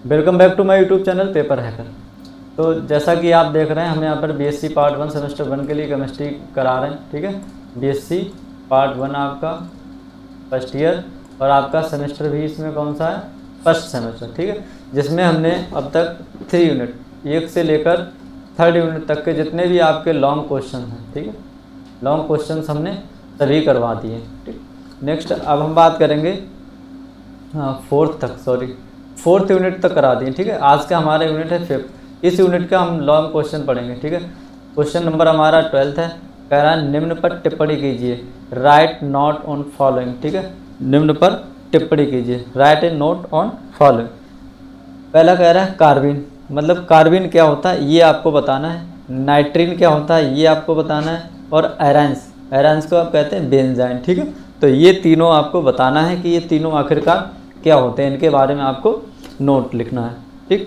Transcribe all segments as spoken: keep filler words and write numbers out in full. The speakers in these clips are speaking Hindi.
Welcome back to my YouTube channel paper hacker. तो जैसा कि आप देख रहे हैं, हम यहाँ पर BSc part one semester one के लिए केमिस्ट्री करा रहे हैं। ठीक है, बीएससी पार्ट वन आपका फर्स्ट ईयर और आपका सेमेस्टर भी इसमें कौन सा है, फर्स्ट सेमेस्टर। ठीक है, जिसमें हमने अब तक थ्री यूनिट एक से लेकर थर्ड यूनिट तक के जितने भी आपके लॉन्ग क्वेश्चन हैं, ठीक है, लॉन्ग क्वेश्चन हमने सभी करवा दिए। ठीक, नेक्स्ट अब हम बात करेंगे हाँ फोर्थ तक, सॉरी फोर्थ यूनिट तक करा दिए। ठीक है, आज का हमारा यूनिट है फिफ्थ। इस यूनिट का हम लॉन्ग क्वेश्चन पढ़ेंगे। ठीक है, क्वेश्चन नंबर हमारा ट्वेल्थ है। कह रहा है निम्न पर टिप्पणी कीजिए, राइट नोट ऑन फॉलोइंग। ठीक है, निम्न पर टिप्पणी कीजिए, write a note on following. पहला कह रहा है कार्बिन, मतलब कार्बिन क्या होता है ये आपको बताना है। नाइट्रीन क्या होता है ये आपको बताना है। और एरांस, एरांस को आप कहते हैं बेंजाइन। ठीक है, तो ये तीनों आपको बताना है कि ये तीनों आखिरकार क्या होते हैं, इनके बारे में आपको नोट लिखना है। ठीक,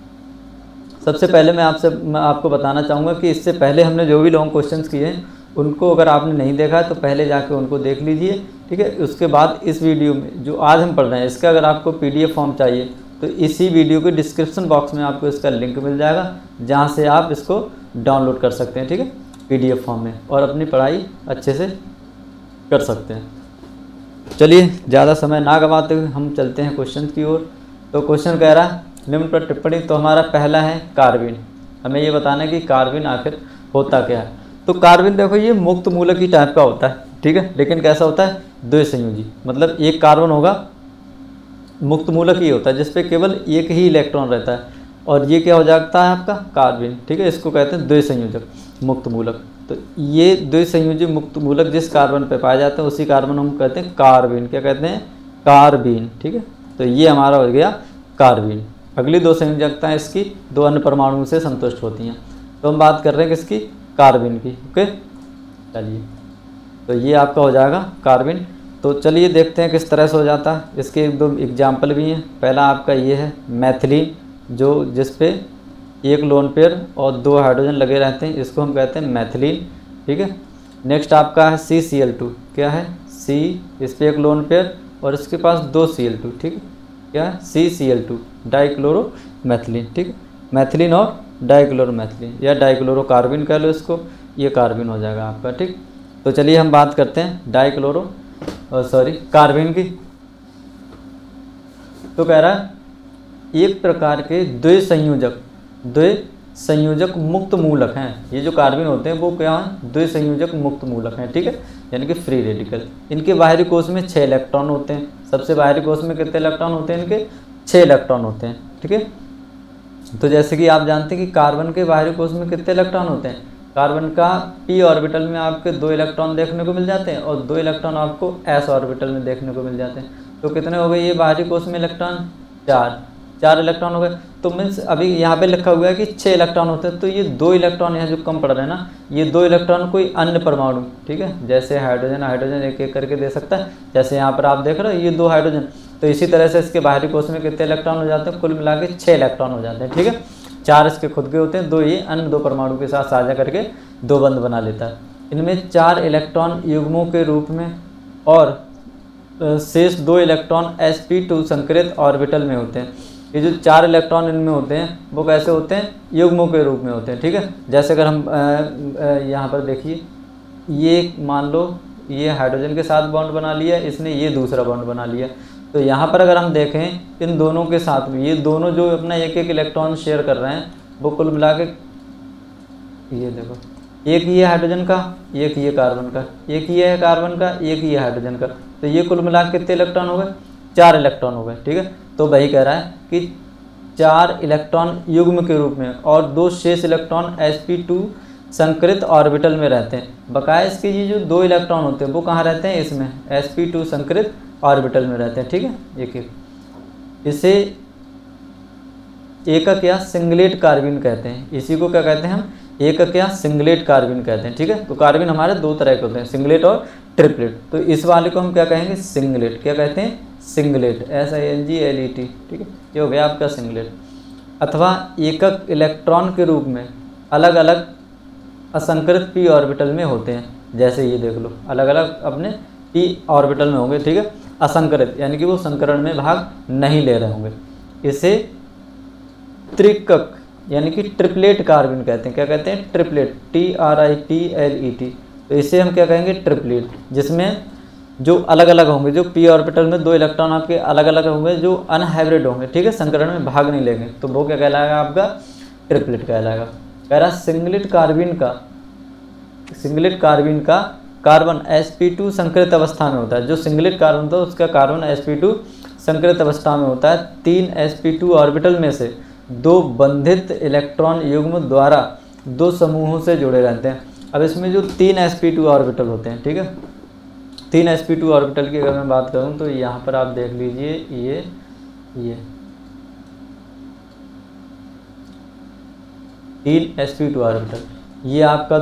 सबसे पहले मैं आपसे मैं आपको बताना चाहूँगा कि इससे पहले हमने जो भी लॉन्ग क्वेश्चंस किए हैं उनको अगर आपने नहीं देखा है तो पहले जाके उनको देख लीजिए। ठीक है, उसके बाद इस वीडियो में जो आज हम पढ़ रहे हैं इसका अगर आपको पीडीएफ फॉर्म चाहिए तो इसी वीडियो के डिस्क्रिप्शन बॉक्स में आपको इसका लिंक मिल जाएगा, जहाँ से आप इसको डाउनलोड कर सकते हैं। ठीक है, पीडीएफ फॉर्म में, और अपनी पढ़ाई अच्छे से कर सकते हैं। चलिए ज़्यादा समय ना गंवाते हुए हम चलते हैं क्वेश्चन की ओर। तो क्वेश्चन कह रहा है निम्न पर टिप्पणी। तो हमारा पहला है कार्बिन। हमें ये बताना है कि कार्बिन आखिर होता क्या है। तो कार्बिन देखो ये मुक्त मूलक ही टाइप का होता है। ठीक है, लेकिन कैसा होता है, द्विसंयोजी, मतलब एक कार्बन होगा, मुक्त मूलक ही होता है जिसपे केवल एक ही इलेक्ट्रॉन रहता है, और ये क्या हो जाता है आपका कार्बिन। ठीक है, इसको कहते हैं द्विसंयोजक मुक्त मूलक। तो ये द्विसंयोजी मुक्त मूलक जिस कार्बन पे पाए जाते हैं उसी कार्बन हम कहते हैं कार्बिन। क्या कहते हैं, कार्बिन। ठीक है, तो ये हमारा हो गया कार्बिन। अगली दो संयोजकताएं इसकी दो अन्य परमाणुओं से संतुष्ट होती हैं। तो हम बात कर रहे हैं किसकी, कार्बिन की। ओके, चलिए तो ये आपका हो जाएगा कार्बिन। तो चलिए देखते हैं किस तरह से हो जाता है। इसके एक दो एग्जाम्पल भी हैं। पहला आपका ये है मैथिलीन, जो जिस पे एक लोन पेयर और दो हाइड्रोजन लगे रहते हैं, इसको हम कहते हैं मैथिलीन। ठीक है, नेक्स्ट आपका है सी सी एल टू। क्या है, सी, इस पर एक लोन पेयर और इसके पास दो सी एल टू। ठीक है, क्या है, सी सी एल टू, डाइक्लोरो मैथिलीन। ठीक है, मैथिलीन और डाइक्लोरो मैथिलीन या डाइक्लोरो कार्बिन कह लो इसको, ये कार्बिन हो जाएगा आपका। ठीक, तो चलिए हम बात करते हैं डाइक्लोरो और सॉरी कार्बिन की। तो कह रहा है एक प्रकार के द्विसंयोजक द्विसंयोजक मुक्त मूलक हैं। ये जो कार्बिन होते हैं वो क्या हैं, द्विसंयोजक मुक्त मूलक हैं। ठीक है, यानी कि फ्री रेडिकल। इनके बाहरी कोश में छः इलेक्ट्रॉन होते हैं। सबसे बाहरी कोश में कितने इलेक्ट्रॉन होते हैं, इनके छः इलेक्ट्रॉन होते हैं। ठीक है, तो जैसे कि आप जानते हैं कि कार्बन के बाहरी कोश में कितने इलेक्ट्रॉन होते हैं, कार्बन का पी ऑर्बिटल में आपके दो इलेक्ट्रॉन देखने को मिल जाते हैं और दो इलेक्ट्रॉन आपको एस ऑर्बिटल में देखने को मिल जाते हैं। तो कितने हो गए ये बाहरी कोश में इलेक्ट्रॉन, चार चार इलेक्ट्रॉन हो गए। तो मीन्स अभी यहाँ पे लिखा हुआ है कि छः इलेक्ट्रॉन होते हैं, तो ये दो इलेक्ट्रॉन यहाँ जो कम पड़ रहे हैं ना, ये दो इलेक्ट्रॉन कोई अन्य परमाणु, ठीक है, जैसे हाइड्रोजन हाइड्रोजन एक एक करके दे सकता है। जैसे यहाँ पर आप देख रहे हो ये दो हाइड्रोजन, तो इसी तरह से इसके बाहरी कोश में कितने इलेक्ट्रॉन हो जाते हैं, कुल मिला के छः इलेक्ट्रॉन हो जाते हैं। ठीक है, चार इसके खुद के होते हैं, दो ये अन्य दो परमाणु के साथ साझा करके दो बंध बना लेता है। इनमें चार इलेक्ट्रॉन युग्मों के रूप में और शेष दो इलेक्ट्रॉन एस पी टू संकरित ऑर्बिटल में होते हैं। ये जो चार इलेक्ट्रॉन इनमें होते हैं वो कैसे होते हैं, युग्मों के रूप में होते हैं। ठीक है, जैसे अगर हम यहाँ पर देखिए, ये मान लो ये हाइड्रोजन के साथ बॉन्ड बना लिया, इसने ये दूसरा बॉन्ड बना लिया। तो यहाँ पर अगर हम देखें इन दोनों के साथ में ये दोनों जो अपना एक एक इलेक्ट्रॉन शेयर कर रहे हैं वो कुल मिला के, ये देखो, एक ये हाइड्रोजन का, एक ये कार्बन का, एक ये है कार्बन का, एक ये हाइड्रोजन का। तो ये कुल मिला के कितने इलेक्ट्रॉन हो गए, चार इलेक्ट्रॉन हो गए। ठीक है, तो वही कह रहा है कि चार इलेक्ट्रॉन युग्म के रूप में और दो शेष इलेक्ट्रॉन एस पी टू संकरित ऑर्बिटल में रहते हैं। बकाया इसके ये जो दो इलेक्ट्रॉन होते हैं वो कहाँ रहते हैं, इसमें एस पी टू संकरित ऑर्बिटल में रहते हैं। ठीक है, एक एक, इसे एकक या सिंगलेट कार्बिन कहते हैं। इसी को क्या कहते हैं हम, एकक या सिंगलेट कार्बिन कहते हैं। ठीक है, तो कार्बिन हमारे दो तरह के होते हैं, सिंगलेट और ट्रिपलेट। तो इस वाले को हम क्या कहेंगे, सिंगलेट। क्या कहते हैं, singlet, S I N G L E T. ठीक है, ये हो गया आपका सिंगलेट। अथवा एकक इलेक्ट्रॉन के रूप में अलग अलग असंकरित पी ऑर्बिटल में होते हैं। जैसे ये देख लो, अलग अलग अपने पी ऑर्बिटल में होंगे। ठीक है, असंकरित यानी कि वो संकरण में भाग नहीं ले रहे होंगे। इसे त्रिकक यानी कि ट्रिपलेट कार्बन कहते हैं। क्या कहते हैं? Triplet, T R I P L E T. तो इसे हम क्या कहेंगे? ट्रिपलेट, जिसमें जो अलग अलग होंगे, जो पी ऑर्बिटल में दो इलेक्ट्रॉन आपके अलग अलग होंगे, जो अनहाइब्रिड होंगे, ठीक है, संकरण में भाग नहीं लेंगे, तो वो क्या कहलाएगा? आपका ट्रिपलेट कहलाएगा। कह रहा सिंगलेट कार्बिन का सिंगलेट कार्बिन का कार्बन एस पी टू संकरित अवस्था में होता है। जो सिंगलेट कार्बन था उसका कार्बन एस पी टू संकरित अवस्था में होता है। तीन एस पी टू ऑर्बिटल में से दो बंधित इलेक्ट्रॉन युग्म द्वारा दो समूहों से जुड़े रहते हैं। अब इसमें जो तीन एस पी टू ऑर्बिटल होते हैं, ठीक है, तीन एस पी टू ऑर्बिटल की अगर मैं बात करूं तो यहाँ पर आप देख लीजिए, ये ये तीन एस पी टू ऑर्बिटल, ये आपका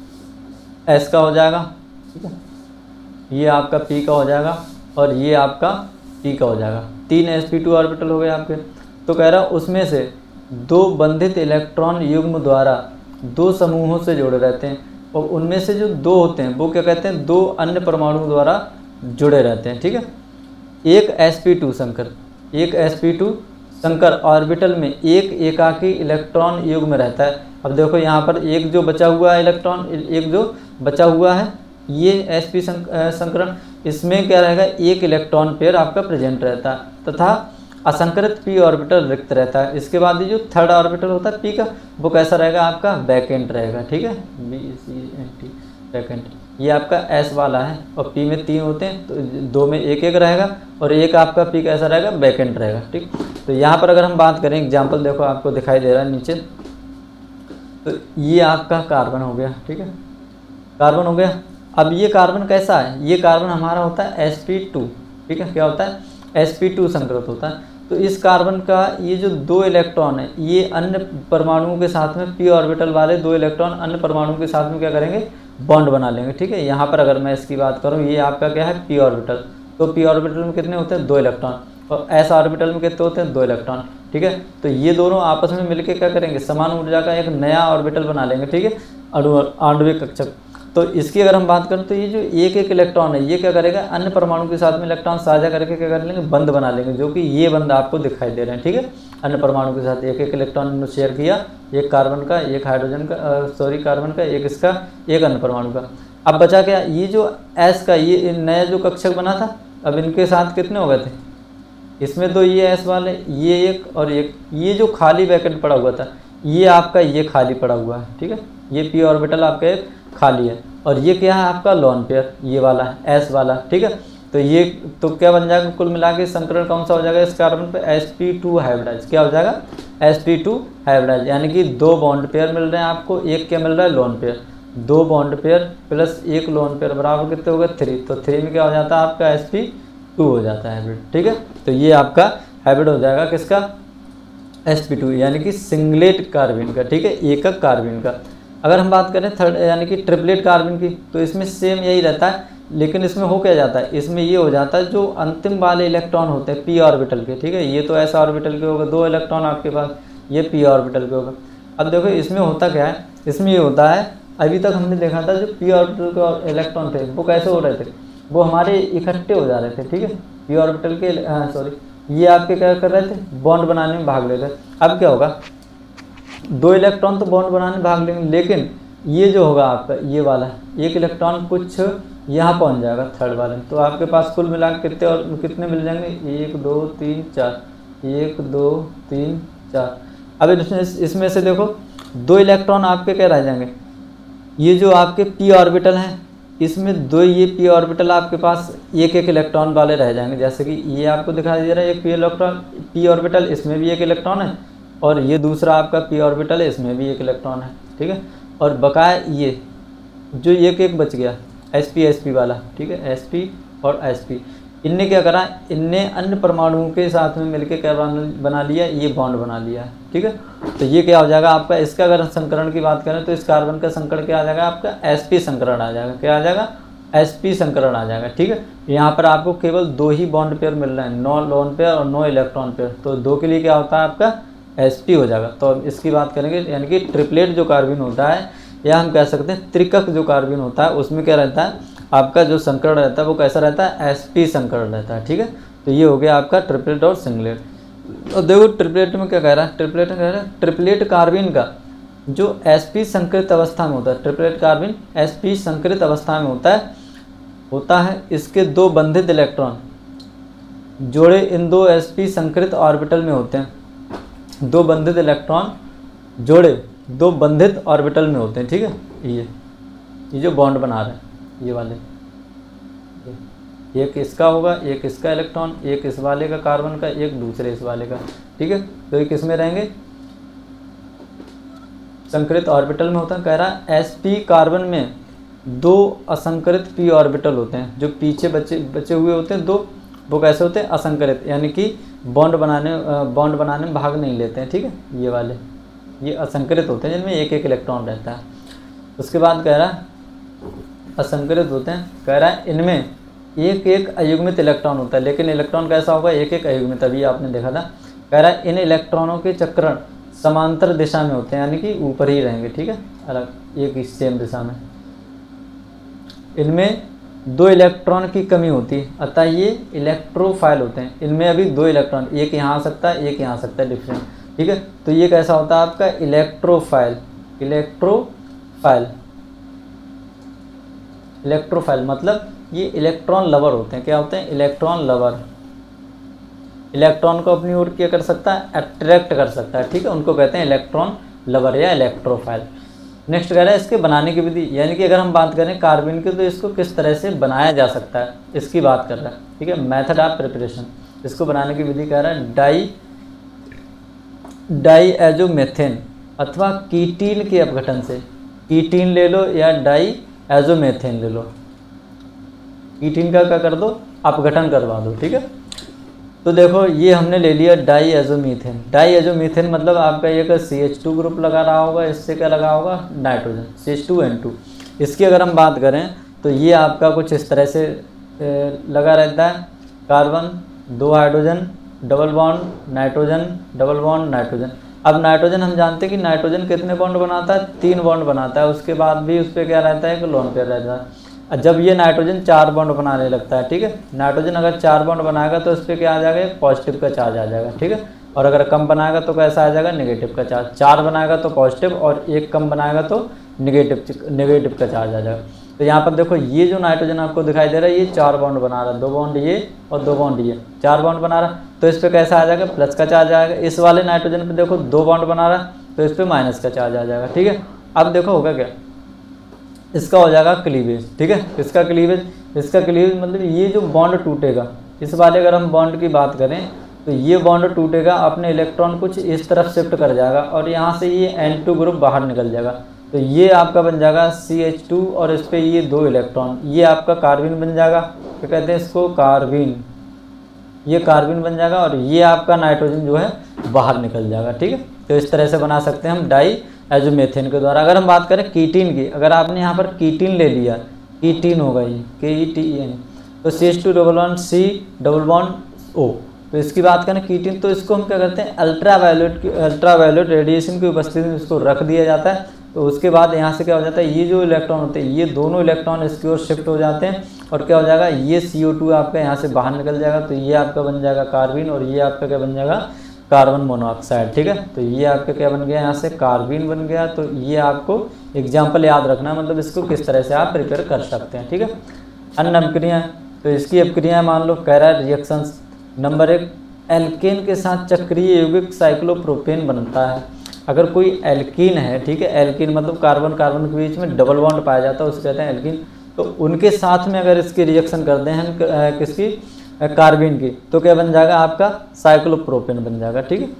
एस का हो जाएगा, ठीक है, ये आपका पी का हो जाएगा और ये आपका पी का हो जाएगा। तीन एस पी टू ऑर्बिटल हो गए आपके। तो कह रहा उसमें से दो बंधित इलेक्ट्रॉन युग्म द्वारा दो समूहों से जुड़े रहते हैं और उनमें से जो दो होते हैं वो क्या कहते हैं? दो अन्य परमाणुओं द्वारा जुड़े रहते हैं, ठीक है। एक एस पी टू संकर एक एस पी टू संकर ऑर्बिटल में एक एकाकी इलेक्ट्रॉन युग्म रहता है। अब देखो यहाँ पर एक जो बचा हुआ है इलेक्ट्रॉन, एक जो बचा हुआ है ये एस पी संकरण, इसमें क्या रहेगा? एक इलेक्ट्रॉन पेयर आपका प्रेजेंट रहता है तथा असंकरित पी ऑर्बिटल रिक्त रहता है। इसके बाद ये जो थर्ड ऑर्बिटल होता है पी का, वो कैसा रहेगा? आपका वैकेंट रहेगा, ठीक है, B C N T vacant. ये आपका एस वाला है और पी में तीन होते हैं तो दो में एक एक रहेगा और एक आपका पी कैसा रहेगा? वैकेंट रहेगा, ठीक। तो यहाँ पर अगर हम बात करें एग्जाम्पल, देखो आपको दिखाई दे रहा है नीचे, तो ये आपका कार्बन हो गया, ठीक है, कार्बन हो गया। अब ये कार्बन कैसा है? ये कार्बन हमारा होता है एस पी टू, ठीक है, क्या होता है? एस पी टू संकृत होता है। तो इस कार्बन का ये जो दो इलेक्ट्रॉन है ये अन्य परमाणुओं के साथ में पी ऑर्बिटल वाले दो इलेक्ट्रॉन अन्य परमाणुओं के साथ में क्या करेंगे? बॉन्ड बना लेंगे, ठीक है। यहाँ पर अगर मैं इसकी बात करूँ, ये आपका क्या है? P orbital. तो पी ऑर्बिटल में कितने होते हैं? दो इलेक्ट्रॉन। और एस ऑर्बिटल में कितने होते हैं? दो इलेक्ट्रॉन, ठीक है। तो ये दोनों आपस में मिलकर क्या करेंगे? समान ऊर्जा का एक नया ऑर्बिटल बना लेंगे, ठीक है, अणु आणविक कक्षक। तो इसकी अगर हम बात करें तो ये जो एक एक इलेक्ट्रॉन है ये क्या करेगा? अन्य परमाणु के साथ में इलेक्ट्रॉन साझा करके क्या कर लेंगे? बंध बना लेंगे, जो कि ये बंध आपको दिखाई दे रहे हैं, ठीक है। अन्य परमाणु के साथ एक एक इलेक्ट्रॉन शेयर किया, एक कार्बन का, एक हाइड्रोजन का, सॉरी कार्बन का, एक इसका, एक अन्य परमाणु का। अब बचा क्या? ये जो एस का ये नया जो कक्षक बना था, अब इनके साथ कितने हो गए थे? इसमें तो ये एस वाले, ये एक और एक, ये जो खाली वैकेंट पड़ा हुआ था ये आपका ये खाली पड़ा हुआ है, ठीक है। ये पी ऑर्बिटल आपका एक खाली है और ये क्या है? आपका लॉन पेयर, ये वाला है एस वाला, ठीक है। तो ये तो क्या बन जाएगा? कुल मिला के संकरण कौन सा हो जाएगा इस कार्बन पे? S P two hybridise. क्या हो जाएगा? एस पी टू हाइब्रिडाइज, यानी कि दो बॉन्ड पेयर मिल रहे हैं आपको। एक क्या मिल रहा है? Lone pair. दो बॉन्ड पेयर प्लस एक लोन पेयर बराबर कितने हो गए? थ्री। तो थ्री में क्या हो जाता है? आपका एस पी टू हो जाता है हाइब्रिड, ठीक है। तो ये आपका हाइब्रिड हो जाएगा किसका? एस पी टू, यानी कि सिंगलेट कार्बिन का, ठीक है, एकक कार्बिन का। अगर हम बात करें थर्ड यानी कि ट्रिपलेट कार्बन की, तो इसमें सेम यही रहता है, लेकिन इसमें हो क्या जाता है? इसमें ये हो जाता है जो अंतिम वाले इलेक्ट्रॉन होते हैं पी ऑर्बिटल के, ठीक है, ये तो एस ऑर्बिटल के होगा, दो इलेक्ट्रॉन आपके पास, ये पी ऑर्बिटल के होगा। अब देखो इसमें होता क्या है? इसमें ये होता है, अभी तक हमने देखा था जो पी ऑर्बिटल के इलेक्ट्रॉन थे वो कैसे हो रहे थे? वो हमारे इकट्ठे हो जा रहे थे, ठीक है, पी ऑर्बिटल के, सॉरी ये आपके क्या कर रहे थे? बॉन्ड बनाने में भाग ले रहे थे। अब क्या होगा? दो इलेक्ट्रॉन तो बॉन्ड बनाने में भाग लेंगे, लेकिन ये जो होगा आपका ये वाला एक इलेक्ट्रॉन कुछ यहाँ पहुँच जाएगा थर्ड वाले में। तो आपके पास कुल मिला के कितने और कितने मिल जाएंगे? एक दो तीन चार, एक दो तीन चार। अब इसमें इसमें से देखो दो इलेक्ट्रॉन आपके क्या रह जाएंगे? ये जो आपके पी ऑर्बिटल हैं इसमें दो ये पी ऑर्बिटल आपके पास एक एक इलेक्ट्रॉन वाले रह जाएंगे। जैसे कि ये आपको दिखाई दे रहा है एक पी इलेक्ट्रॉन पी ऑर्बिटल, इसमें भी एक इलेक्ट्रॉन है, और ये दूसरा आपका पी ऑर्बिटल है, इसमें भी एक इलेक्ट्रॉन है, ठीक है। और बकाया ये जो एक एक बच गया एस पी एस पी वाला, ठीक है, एस पी और एस पी, इनने क्या करा? इनने अन्य परमाणुओं के साथ में मिलकर क्या बना लिया? ये बॉन्ड बना लिया, ठीक है। तो ये क्या हो जाएगा आपका? इसका अगर संकरण की बात करें तो इस कार्बन का संकरण क्या आ जाएगा? आपका एस पी संकरण आ जाएगा। क्या आ जाएगा? एस पी संकरण आ जाएगा, ठीक है। यहाँ पर आपको केवल दो ही बॉन्ड पेयर मिल रहे हैं, नो लोन पेयर और नो इलेक्ट्रॉन पेयर। तो दो के लिए क्या होता है? आपका एस पी हो जाएगा। तो अब इसकी बात करेंगे, यानी कि ट्रिपलेट जो कार्बन होता है, या हम कह सकते हैं त्रिकक जो कार्बन होता है, उसमें क्या रहता है? आपका जो संकरण रहता है वो कैसा रहता है? एस पी संकरण रहता है, ठीक है। तो ये हो गया आपका ट्रिपलेट और सिंगलेट। और देखो ट्रिपलेट में क्या कह रहा है, ट्रिपलेट में कह रहा है ट्रिपलेट कार्बिन का जो sp संकरित अवस्था में होता है, ट्रिपलेट कार्बिन sp संकरित अवस्था में होता है होता है इसके दो बंधित इलेक्ट्रॉन जोड़े इन दो sp संकरित ऑर्बिटल में होते हैं। दो बंधित इलेक्ट्रॉन जोड़े दो बंधित ऑर्बिटल में होते हैं, ठीक है। ये ये जो बॉन्ड बना रहे हैं ये वाले, एक इसका होगा, एक इसका इलेक्ट्रॉन, एक इस वाले का कार्बन का, एक दूसरे इस वाले का, ठीक है। तो ये किस में रहेंगे, संकरित ऑर्बिटल में होता है। कह रहा है sp कार्बन में दो असंकरित p ऑर्बिटल होते हैं, जो पीछे बचे बचे हुए होते हैं दो, वो कैसे होते हैं, असंकरित, यानी कि बॉन्ड बनाने बॉन्ड बनाने में भाग नहीं लेते हैं, ठीक है। ये वाले ये असंकरित होते हैं जिनमें एक एक इलेक्ट्रॉन रहता है। उसके बाद कह रहा है असंकरित होते हैं, कह रहा है इनमें एक एक अयुग्मित इलेक्ट्रॉन होता है, लेकिन इलेक्ट्रॉन कैसा होगा, एक एक अयुग्मित, अभी आपने देखा था। कह रहा है इन इलेक्ट्रॉनों के चक्रण समांतर दिशा में होते हैं, यानी कि ऊपर ही रहेंगे, ठीक है, अलग एक ही सेम दिशा में। इनमें दो इलेक्ट्रॉन की कमी होती है, अतः ये इलेक्ट्रोफाइल होते हैं। इनमें अभी दो इलेक्ट्रॉन, एक यहाँ आ सकता है, एक यहाँ आ सकता है, डिफरेंट, ठीक है। तो ये कैसा होता है आपका इलेक्ट्रोफाइल, इलेक्ट्रोफाइल इलेक्ट्रोफाइल मतलब ये इलेक्ट्रॉन लवर होते हैं। क्या होते हैं, इलेक्ट्रॉन लवर। इलेक्ट्रॉन को अपनी ओर क्या कर सकता है, अट्रैक्ट कर सकता है, ठीक है, उनको कहते हैं इलेक्ट्रॉन लवर या इलेक्ट्रोफाइल। नेक्स्ट कह रहा है इसके बनाने की विधि, यानी कि अगर हम बात करें कार्बन की तो इसको किस तरह से बनाया जा सकता है, इसकी बात कर रहा है, ठीक है। मेथड ऑफ प्रिपरेशन, इसको बनाने की विधि कह रहा है डाई डाईएजोमेथेन अथवा कीटीन के अपघटन से। कीटीन ले लो या डाईएजोमेथेन ले लो, कीटीन का क्या कर दो, अपघटन करवा दो, ठीक है। तो देखो ये हमने ले लिया डाईएजोमीथेन। डाईएजोमीथेन मतलब आपका एक सी एच टू ग्रुप लगा रहा होगा, इससे क्या लगा होगा, nitrogen, C H two N two. इसकी अगर हम बात करें तो ये आपका कुछ इस तरह से लगा रहता है, कार्बन, दो hydrogen, double bond nitrogen, double bond nitrogen. अब नाइट्रोजन हम जानते हैं कि नाइट्रोजन कितने बॉन्ड बनाता है, तीन बॉन्ड बनाता है। उसके बाद भी उस पर क्या रहता है, एक लोन पेयर रहता है। जब ये नाइट्रोजन चार बॉन्ड बनाने लगता है, ठीक है, नाइट्रोजन अगर चार बॉन्ड बनाएगा तो उस पर क्या आ जाएगा, पॉजिटिव का चार्ज आ जाएगा, ठीक है। और अगर कम बनाएगा तो कैसा आ जाएगा, नेगेटिव का चार्ज। चार बनाएगा तो पॉजिटिव और एक कम बनाएगा तो नेगेटिव नेगेटिव का चार्ज आ जाएगा। तो यहाँ पर देखो ये जो नाइट्रोजन आपको दिखाई दे रहा है ये चार बॉन्ड बना रहा है, दो बॉन्ड ये और दो बॉन्ड ये, चार बॉन्ड बना रहा है, तो इस पर कैसा आ जाएगा, प्लस का चार्ज आएगा। इस वाले नाइट्रोजन पे देखो दो बॉन्ड बना रहा है तो इस पर माइनस का चार्ज आ जाएगा, ठीक है। अब देखो होगा क्या, इसका हो जाएगा क्लीवेज, ठीक है। इसका क्लीवेज इसका क्लीवेज मतलब ये जो बॉन्ड टूटेगा, इस वाले अगर हम बॉन्ड की बात करें तो ये बॉन्ड टूटेगा, अपने इलेक्ट्रॉन कुछ इस तरफ शिफ्ट कर जाएगा और यहाँ से ये एन टू ग्रुप बाहर निकल जाएगा। तो ये आपका बन जाएगा सी एच टू और इस पर ये दो इलेक्ट्रॉन, ये आपका कार्बिन बन जाएगा, क्या कहते हैं इसको, कार्बिन। ये कार्बिन बन जाएगा और ये आपका नाइट्रोजन जो है बाहर निकल जाएगा, ठीक है। तो इस तरह से बना सकते हैं हम डाई एजोमेथेन के द्वारा। अगर हम बात करें कीटीन की, अगर आपने यहाँ पर कीटीन ले लिया, कीटीन होगा ये के ई टी ई एन, तो C H two double one C double bond O. तो इसकी बात करें कीटीन, तो इसको हम क्या करते हैं, अल्ट्रा वायलेट की अल्ट्रा वायलेट रेडिएशन की उपस्थिति में इसको रख दिया जाता है। तो उसके बाद यहाँ से क्या हो जाता है, ये जो इलेक्ट्रॉन होते हैं ये दोनों इलेक्ट्रॉन इसकी ओर शिफ्ट हो जाते हैं और क्या हो जाएगा, ये सी ओ टू आपका यहाँ से बाहर निकल जाएगा। तो ये आपका बन जाएगा कार्बिन और ये आपका क्या बन जाएगा, कार्बन मोनोऑक्साइड, ठीक है। तो ये आपका क्या बन गया, यहाँ से कार्बिन बन गया। तो ये आपको एग्जाम्पल याद रखना है, मतलब इसको किस तरह से आप प्रिपेयर कर सकते हैं, ठीक है। अन्य अपक्रियाएं, तो इसकी अपक्रियाएं मान लो, कह रहा है रिएक्शंस। नंबर एक, एल्केन के साथ चक्रीय यौगिक साइक्लोप्रोपेन बनता है। अगर कोई एल्कीन है, ठीक है, एल्कीन मतलब कार्बन कार्बन के बीच में डबल बॉन्ड पाया जाता है, उसको कहते हैं एल्कीन। तो उनके साथ में अगर इसकी रिएक्शन करते हैं किसकी, कार्बिन की, तो क्या बन जाएगा आपका, साइक्लोप्रोपेन बन जाएगा, ठीक है।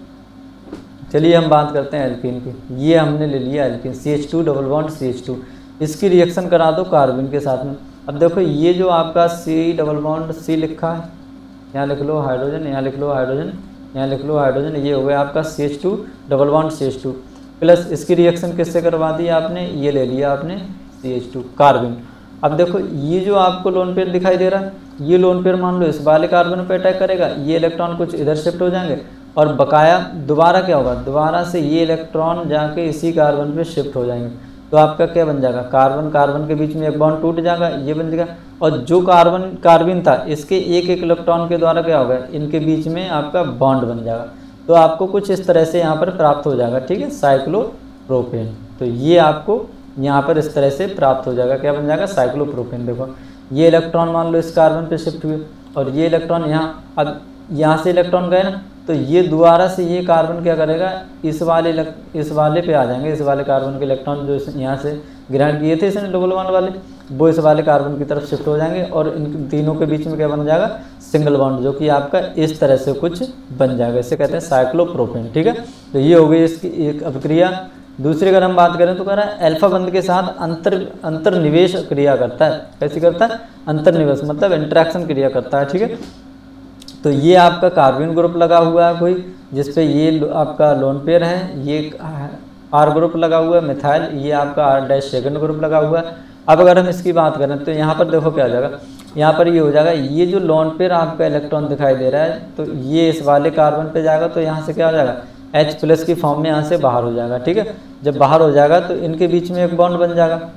चलिए हम बात करते हैं एल्कीन की। ये हमने ले लिया alkene, C H two double bond C H two, इसकी रिएक्शन करा दो कार्बिन के साथ में। अब देखो ये जो आपका सी डबल बॉन्ड सी लिखा है, यहाँ लिख लो हाइड्रोजन, यहाँ लिख लो हाइड्रोजन, यहाँ लिख लो हाइड्रोजन, ये हो गया आपका C H two double bond C H two plus इसकी रिएक्शन किससे करवा दी आपने, ये ले लिया आपने सी एच टू कार्बिन। अब देखो ये जो आपको लोन पेयर दिखाई दे रहा है, ये लोन पेयर मान लो इस वाले कार्बन पे अटैक करेगा, ये इलेक्ट्रॉन कुछ इधर शिफ्ट हो जाएंगे और बकाया दोबारा क्या होगा, दोबारा से ये इलेक्ट्रॉन जाके इसी कार्बन पे शिफ्ट हो जाएंगे। तो आपका क्या बन जाएगा, कार्बन कार्बन के बीच में एक बॉन्ड टूट जाएगा, ये बन जाएगा। और जो कार्बन कार्बिन था इसके एक एक इलेक्ट्रॉन के द्वारा क्या होगा, इनके बीच में आपका बॉन्ड बन जाएगा। तो आपको कुछ इस तरह से यहाँ पर प्राप्त हो जाएगा, ठीक है, साइक्लोप्रोपेन। तो ये आपको यहाँ पर इस तरह से प्राप्त हो जाएगा, क्या बन जाएगा, साइक्लोप्रोपेन। देखो ये इलेक्ट्रॉन मान लो इस कार्बन पे शिफ्ट हुए और ये इलेक्ट्रॉन यहाँ, अब यहाँ से इलेक्ट्रॉन गए ना, तो ये दोबारा से ये कार्बन क्या करेगा, इस वाले इस वाले पे आ जाएंगे, इस वाले कार्बन के इलेक्ट्रॉन जो यहाँ से ग्रहण किए थे इसने डबल बॉन्ड वाले, वो इस वाले कार्बन की तरफ शिफ्ट हो जाएंगे और इन तीनों के बीच में क्या बन जाएगा, सिंगल बॉन्ड, जो कि आपका इस तरह से कुछ बन जाएगा। इसे कहते हैं साइक्लोप्रोपेन, ठीक है। तो ये हो गई इसकी एक अभिक्रिया। दूसरी अगर हम बात करें तो कह रहा है अल्फा बंध के साथ अंतर अंतर्निवेश क्रिया करता है। कैसी करता है, अंतर्निवेश मतलब इंटरेक्शन क्रिया करता है, ठीक है। तो ये आपका कार्बन ग्रुप लगा हुआ है कोई, जिसपे ये आपका लोन पेयर है, ये आर ग्रुप लगा हुआ है मिथाइल, ये आपका आर डैश सेकंड ग्रुप लगा हुआ है। अब अगर हम इसकी बात करें तो यहाँ पर देखो क्या हो जाएगा, यहाँ पर ये हो जाएगा, ये जो लोन पेयर आपका इलेक्ट्रॉन दिखाई दे रहा है तो ये इस वाले कार्बन पे जाएगा, तो यहाँ से क्या हो जाएगा, H प्लस की फॉर्म में यहाँ से बाहर हो जाएगा, ठीक है। जब बाहर हो जाएगा तो इनके बीच में एक बॉन्ड बन जाएगा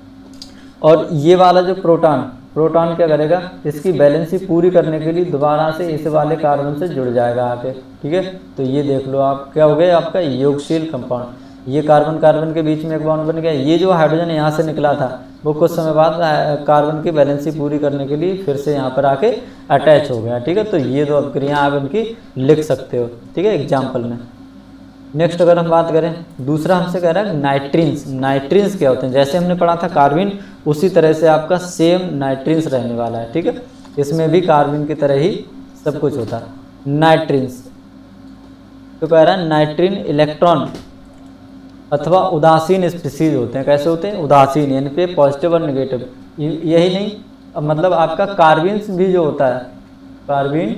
और ये वाला जो प्रोटॉन प्रोटॉन क्या करेगा, इसकी बैलेंसी पूरी करने के लिए दोबारा से इस वाले कार्बन से जुड़ जाएगा आके, ठीक है। तो ये देख लो आप क्या हो गया, आपका योगशील कंपाउंड। ये कार्बन कार्बन के बीच में एक बॉन्ड बन गया। ये जो हाइड्रोजन यहाँ से निकला था वो कुछ समय बाद कार्बन की बैलेंसी पूरी करने के लिए फिर से यहाँ पर आके अटैच हो गया, ठीक है। तो ये दो अभिक्रियाएं आप इनकी लिख सकते हो, ठीक है, एग्जाम्पल में। नेक्स्ट अगर हम बात करें, दूसरा हमसे कह रहा है नाइट्रीन्स। नाइट्रीन्स क्या होते हैं, जैसे हमने पढ़ा था कार्बिन, उसी तरह से आपका सेम नाइट्रीन्स रहने वाला है, ठीक है। इसमें भी कार्बिन की तरह ही सब कुछ होता है। नाइट्रीन्स तो कह रहा है नाइट्रीन इलेक्ट्रॉन अथवा उदासीन स्पीसीज होते हैं। कैसे होते हैं, उदासीन, यानी पे पॉजिटिव और निगेटिव। यही नहीं, मतलब आपका कार्बिन भी जो होता है, कार्बिन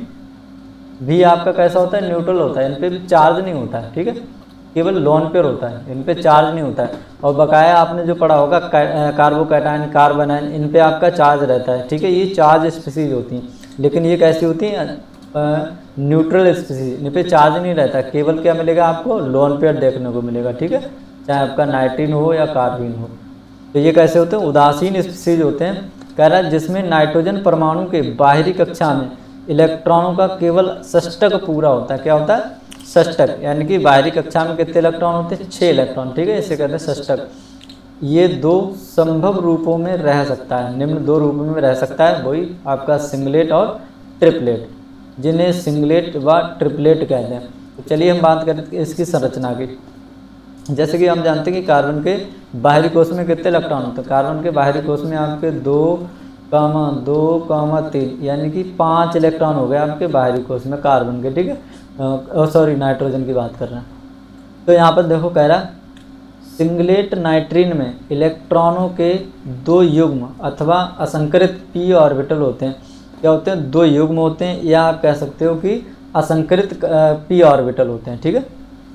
भी आपका कैसा होता है, न्यूट्रल होता है, इन पे भी चार्ज नहीं होता है, ठीक है, केवल लोन पेयर होता है, इन पे चार्ज नहीं होता है। और बकाया आपने जो पढ़ा होगा कार्बोकैटायन, कार्बोनाइन, इन पे आपका चार्ज रहता है, ठीक है। ये चार्ज स्पीसीज होती हैं, लेकिन ये कैसी होती हैं, न्यूट्रल स्पीसीज, इन पे चार्ज नहीं रहता, केवल क्या मिलेगा आपको, लोन पेयर देखने को मिलेगा, ठीक है, चाहे आपका नाइट्रीन हो या कार्बिन हो। तो ये कैसे होते हैं, उदासीन स्पीसीज होते हैं। कह रहा है जिसमें नाइट्रोजन परमाणु के बाहरी कक्षा में इलेक्ट्रॉनों का केवल षष्टक पूरा होता है। क्या होता है, षष्टक, यानी कि बाहरी कक्षा में कितने इलेक्ट्रॉन होते हैं, छः इलेक्ट्रॉन, ठीक है, इसे कहते हैं षष्टक। ये दो संभव रूपों में रह सकता है, निम्न दो रूपों में रह सकता है, वही आपका सिंगलेट और ट्रिपलेट, जिन्हें सिंगलेट व ट्रिपलेट कहते हैं। तो चलिए हम बात करें इसकी संरचना की। जैसे कि हम जानते हैं कि कार्बन के बाहरी कोश में कितने इलेक्ट्रॉन होते हैं। कार्बन के बाहरी कोश में आपके दो कामा दो कामा तीन, यानी कि पाँच इलेक्ट्रॉन हो गए आपके बाहरी कोश में कार्बन के, ठीक है, सॉरी नाइट्रोजन की बात कर रहे हैं। तो यहाँ पर देखो कह रहा है सिंगलेट नाइट्रीन में इलेक्ट्रॉनों के दो युग्म अथवा असंकरित पी ऑर्बिटल होते हैं। क्या होते हैं, दो युग्म होते हैं, या आप कह सकते हो कि असंकरित पी ऑर्बिटल होते हैं, ठीक है।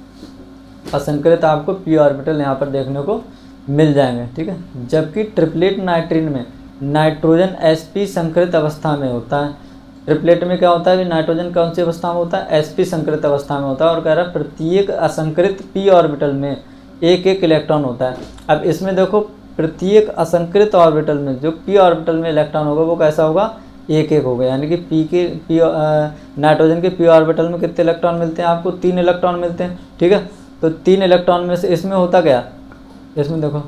असंकरित आपको पी ऑर्बिटल यहाँ पर देखने को मिल जाएंगे, ठीक है। जबकि ट्रिपलेट नाइट्रीन में नाइट्रोजन एसपी संकरित अवस्था में होता है। ट्रिपलेट में क्या होता है, नाइट्रोजन कौन सी अवस्था में होता है, एसपी संकरित अवस्था में होता है। और कह रहा है प्रत्येक असंकरित पी ऑर्बिटल में एक एक इलेक्ट्रॉन होता है। अब इसमें देखो प्रत्येक असंकरित ऑर्बिटल में जो पी ऑर्बिटल में इलेक्ट्रॉन होगा वो कैसा होगा, एक एक होगा, यानी कि पी के पी नाइट्रोजन के पी ऑर्बिटल में कितने इलेक्ट्रॉन मिलते हैं आपको, तीन इलेक्ट्रॉन मिलते हैं, ठीक है। तो तीन इलेक्ट्रॉन में से इसमें होता क्या, इसमें देखो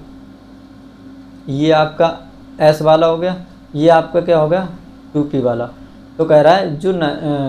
ये आपका एस वाला हो गया, ये आपका क्या हो गया टू पी वाला। तो कह रहा है जो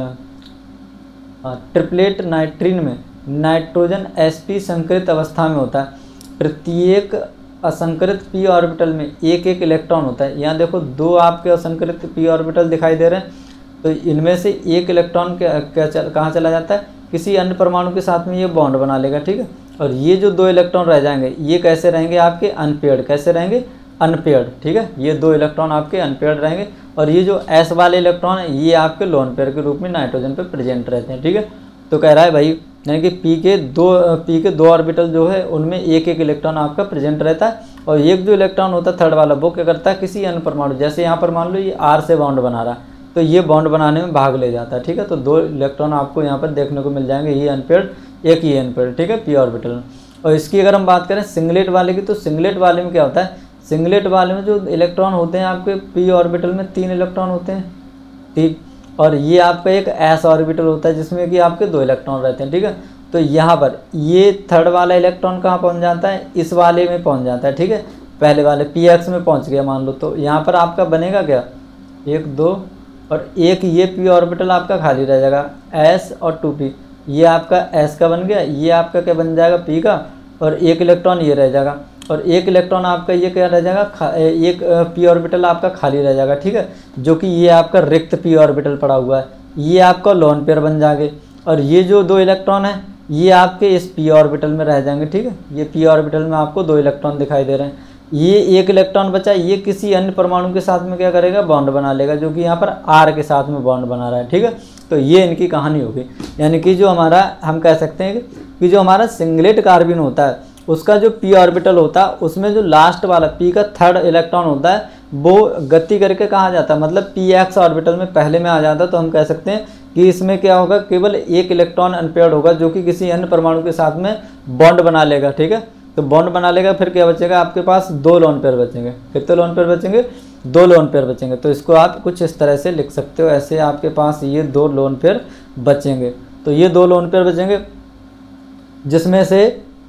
ट्रिपलेट नाइट्रीन में नाइट्रोजन एसपी संकरित अवस्था में होता है। प्रत्येक असंकरित पी ऑर्बिटल में एक एक इलेक्ट्रॉन होता है। यहाँ देखो दो आपके असंकरित पी ऑर्बिटल दिखाई दे रहे हैं, तो इनमें से एक इलेक्ट्रॉन क्या क्या चल, कहाँ चला जाता है, किसी अन्य परमाणु के साथ में ये बॉन्ड बना लेगा, ठीक है। और ये जो दो इलेक्ट्रॉन रह जाएंगे ये कैसे रहेंगे आपके, अनपेयर्ड, कैसे रहेंगे, अनपेयर्ड, ठीक है। ये दो इलेक्ट्रॉन आपके अनपेयर्ड रहेंगे और ये जो एस वाले इलेक्ट्रॉन है ये आपके लोन पेयर के रूप में नाइट्रोजन पे प्रेजेंट रहते हैं, ठीक है। तो कह रहा है भाई यानी कि पी के दो पी के दो ऑर्बिटल जो है उनमें एक एक इलेक्ट्रॉन आपका प्रेजेंट रहता है। और एक जो इलेक्ट्रॉन होता है थर्ड वाला वो क्या करता है, किसी अन्य परमाणु, जैसे यहाँ पर मान लो ये आर से बॉन्ड बना रहा है तो ये बॉन्ड बनाने में भाग ले जाता है, ठीक है। तो दो इलेक्ट्रॉन आपको यहाँ पर देखने को मिल जाएंगे, ये अनपेयर्ड, एक ही अनपेयर्ड, ठीक है, पी ऑर्बिटल। और इसकी अगर हम बात करें सिंगलेट वाले की, तो सिंगलेट वाले में क्या होता है, सिंगलेट वाले में जो इलेक्ट्रॉन होते हैं आपके पी ऑर्बिटल में तीन इलेक्ट्रॉन होते हैं, ठीक, और ये आपका एक एस ऑर्बिटल होता है जिसमें कि आपके दो इलेक्ट्रॉन रहते हैं, ठीक है। तो यहाँ पर ये थर्ड वाला इलेक्ट्रॉन कहाँ पहुँच जाता है, इस वाले में पहुँच जाता है, ठीक है, पहले वाले पी एक्स में पहुँच गया मान लो। तो यहाँ पर आपका बनेगा क्या, एक दो और एक ये पी ऑर्बिटल आपका खाली रह जाएगा, एस और टू पी, ये आपका एस का बन गया, ये आपका क्या बन जाएगा पी का, और एक इलेक्ट्रॉन ये रह जाएगा, और एक इलेक्ट्रॉन आपका ये क्या रह जाएगा, एक पी ऑर्बिटल आपका खाली रह जाएगा, ठीक है, जो कि ये आपका रिक्त पी ऑर्बिटल पड़ा हुआ है, ये आपका लोन पेयर बन जाएंगे। और ये जो दो इलेक्ट्रॉन है ये आपके इस पी ऑर्बिटल में रह जाएंगे, ठीक है, ये पी ऑर्बिटल में आपको दो इलेक्ट्रॉन दिखाई दे रहे हैं। ये एक इलेक्ट्रॉन बचा, ये किसी अन्य परमाणु के साथ में क्या करेगा, बॉन्ड बना लेगा, जो कि यहाँ पर आर के साथ में बॉन्ड बना रहा है, ठीक है। तो ये इनकी कहानी होगी, यानी कि जो हमारा हम कह सकते हैं कि जो हमारा सिंगलेट कार्बन होता है उसका जो पी ऑर्बिटल होता है उसमें जो लास्ट वाला पी का थर्ड इलेक्ट्रॉन होता है वो गति करके कहाँ जाता है, मतलब पी एक्स ऑर्बिटल में पहले में आ जाता है। तो हम कह सकते हैं कि इसमें क्या होगा, केवल एक इलेक्ट्रॉन अनपेयर्ड होगा जो कि किसी अन्य परमाणु के साथ में बॉन्ड बना लेगा, ठीक है। तो बॉन्ड बना लेगा, फिर क्या बचेगा आपके पास, दो लोन पेयर बचेंगे। कितने लोन पेयर बचेंगे, दो लोन पेयर बचेंगे। तो इसको आप कुछ इस तरह से लिख सकते हो, ऐसे आपके पास ये दो लोन पेयर बचेंगे। तो ये दो लोन पेयर बचेंगे जिसमें से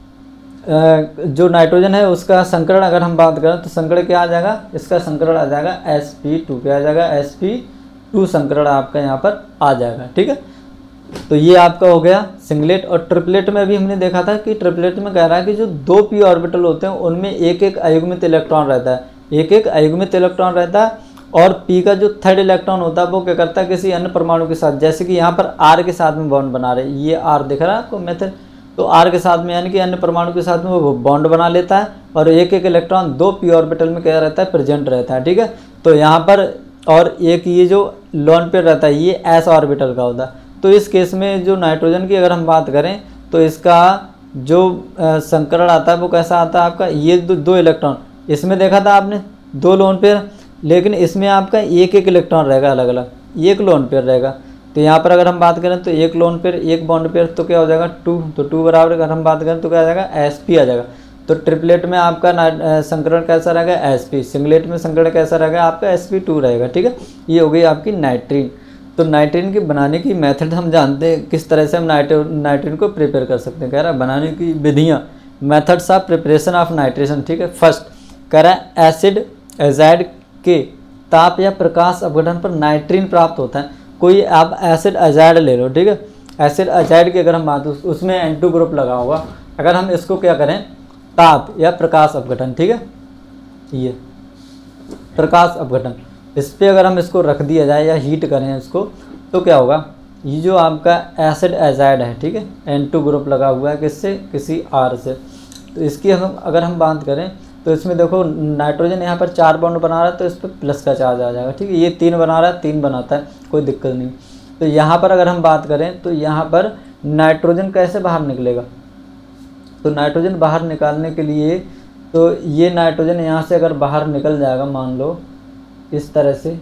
जो नाइट्रोजन है उसका संकरण अगर हम बात करें तो संकरण क्या आ जाएगा, इसका संकरण आ जाएगा एस पी टू, क्या आ जाएगा, एस पी टू संकरण आपका यहाँ पर आ जाएगा, ठीक है। तो ये आपका हो गया सिंगलेट। और ट्रिपलेट में भी हमने देखा था कि ट्रिपलेट में कह रहा है कि जो दो पी ऑर्बिटल होते हैं उनमें एक एक अयुग्मित इलेक्ट्रॉन रहता है, एक एक अयुग्मित इलेक्ट्रॉन रहता है, और पी का जो थर्ड इलेक्ट्रॉन होता है वो क्या करता है, किसी अन्य परमाणु के साथ, जैसे कि यहाँ पर आर के साथ में बॉन्ड बना रहे, ये आर दिख रहा है आपको मेथड, तो आर के साथ में यानी कि अन्य परमाणु के साथ में वो बॉन्ड बना लेता है, और एक एक इलेक्ट्रॉन दो पी ऑर्बिटल में क्या रहता है, प्रेजेंट रहता है, ठीक है। तो यहाँ पर और एक ये जो लोन पेयर रहता है ये एस ऑर्बिटल का होता है। तो इस केस में जो नाइट्रोजन की अगर हम बात करें तो इसका जो संकरण आता है वो कैसा आता है आपका, ये दो, दो इलेक्ट्रॉन, इसमें देखा था आपने दो लोन पेयर, लेकिन इसमें आपका एक एक इलेक्ट्रॉन रहेगा अलग अलग, एक लोन पेयर रहेगा। तो यहाँ पर अगर हम बात करें तो एक लोन पेयर एक बॉन्ड पेयर, तो क्या हो जाएगा टू, तो टू बराबर अगर हम बात करें तो क्या आ जाएगा, एस पी आ जाएगा। तो ट्रिपलेट में आपका संकरण कैसा रहेगा, एस पी, सिंगलेट में संकरण कैसा रहेगा आपका, एस पी टू रहेगा, ठीक है। ये हो गई आपकी नाइट्रीन। तो नाइट्रीन की बनाने की मेथड हम जानते हैं, किस तरह से हम नाइट्रीन को प्रिपेयर कर सकते हैं। कह रहा है बनाने की विधियाँ, methods of preparation of nitration, ठीक है। फर्स्ट कह रहा है एसिड एजाइड के ताप या प्रकाश अपघटन पर नाइट्रीन प्राप्त होता है। कोई आप एसिड एजाइड ले लो, ठीक है, एसिड एजाइड की अगर हम बात, उसमें एन टू ग्रुप लगा होगा, अगर हम इसको क्या करें, ताप या प्रकाश अपघटन, ठीक है, ये प्रकाश अपघटन, इस पर अगर हम इसको रख दिया जाए या हीट करें इसको, तो क्या होगा, ये जो आपका एसिड एजाइड है, ठीक है, एन टू ग्रुप लगा हुआ है किससे, किसी आर से। तो इसकी हम अगर हम बात करें तो इसमें देखो नाइट्रोजन यहाँ पर चार बॉन्ड बना रहा है तो इस पर प्लस का चार्ज आ जाएगा, ठीक है। ये तीन बना रहा है, तीन बनाता है, कोई दिक्कत नहीं। तो यहाँ पर अगर हम बात करें तो यहाँ पर नाइट्रोजन कैसे बाहर निकलेगा, तो नाइट्रोजन बाहर निकालने के लिए, तो ये नाइट्रोजन यहाँ से अगर बाहर निकल जाएगा, मान लो इस तरह से,